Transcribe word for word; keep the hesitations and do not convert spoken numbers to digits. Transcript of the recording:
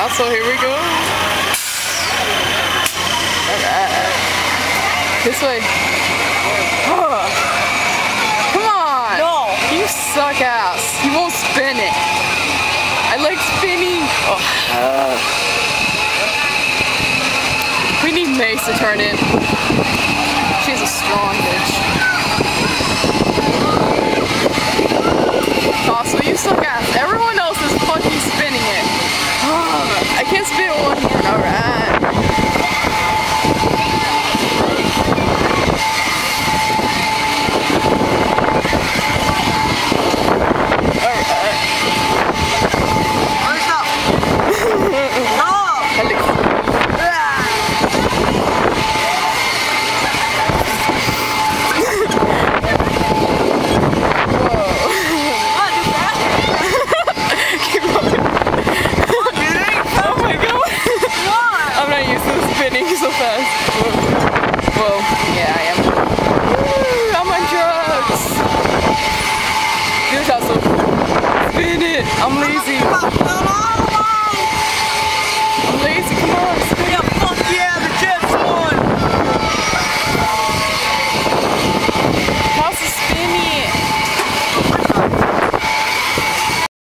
Also, here we go. Alright. This way. Oh. Come on! No! You suck ass. You won't spin it. I like spinning. Oh. Uh. We need Mace to turn in. She's a strong bitch. Also, you suck ass. Everyone else is fucking spinning it. I can't spin one more. Alright. Alright. Where's up? No! So fast. Whoa. Whoa. Yeah, I am. Woo, I'm on drugs. Dude, hustle. Spin it. I'm lazy.